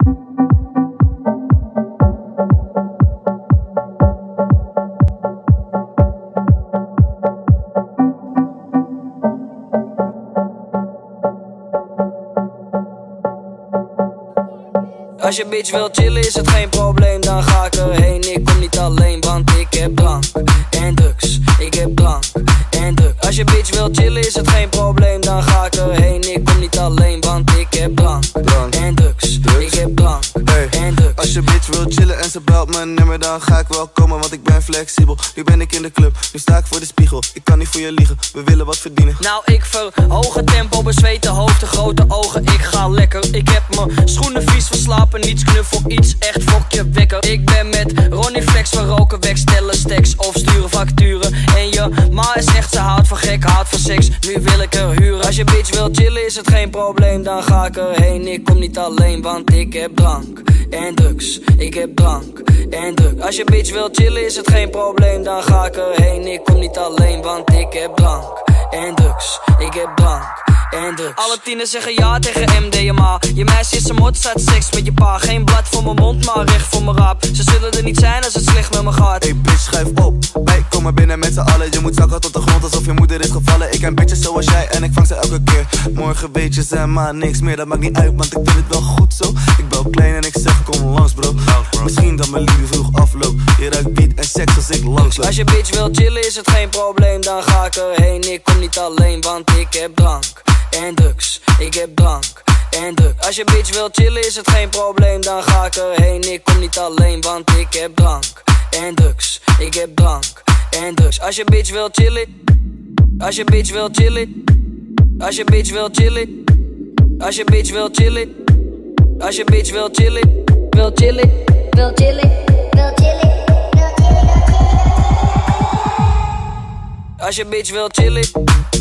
Als je bitch wil chillen is het geen probleem, dan ga ik erheen. Ik kom niet alleen, want ik heb drank en drugs. Ik heb drank en drugs. Als je bitch wil chillen is het geen probleem, dan ga ik erheen. Ik kom niet alleen, want ik heb drank en drugs. Ik heb drank en drugs. Als je bitch wil chillen en ze belt mijn nummer, dan ga ik wel komen, want ik ben flexibel. Nu ben ik in de club, nu sta ik voor de spiegel. Ik kan niet voor je liegen, we willen wat verdienen. Nou ik verhoog het tempo, bezweten hoofd, de grote ogen. Ik ga lekker, ik heb mijn schoenen vies verslapen. Niets knuffel, iets echt fokje wekker. Ik ben met Ronnie Flex, we roken weg, stellen stacks of sturen facturen. En je ma is echt, ze houdt van gek, houdt van seks. Nu wil ik er huren. Als je bitch wil chillen is het geen probleem, dan ga ik erheen. Ik kom niet alleen, want ik heb drank en drugs. Ik heb drank en drugs. Als je bitch wil chillen is het geen probleem, dan ga ik erheen. Ik kom niet alleen, want ik heb drank en drugs. Ik heb drank en drugs. Alle tieners zeggen ja tegen MDMA. Je meisje is een mot, staat seks met je pa. Geen blad voor mijn mond, maar recht voor mijn raap. Ze zullen er niet zijn als het slecht met me gaat. Hey bitch, schuif op. Wij komen binnen met z'n allen. Je moet zakken tot de grond alsof je moeder is gevallen. Ik ken bitches zoals jij en ik vang ze elke keer. Morgen weet je ze maar niks meer, dat maakt niet uit, want ik vind het wel goed zo. Ik bel klein en ik zeg kom langs bro. Misschien dat mijn liefde vroeg afloopt. Je ruikt beat en seks als ik langsloop. Als je bitch wil chillen is het geen probleem, dan ga ik erheen. Ik kom niet alleen, want ik heb drank en drugs. Ik heb drank en drugs. Als je bitch wil chillen is het geen probleem, dan ga ik erheen. Ik kom niet alleen, want ik heb drank en drugs. Ik heb drank en drugs. Als je bitch wil chillen, als je bitch wil chillen, als je bitch wil chillen, als je bitch wil chillen, als je bitch wil chillen, wil chillen, wil chillen, wil chillen, wil chillen. Als je bitch wil chillen.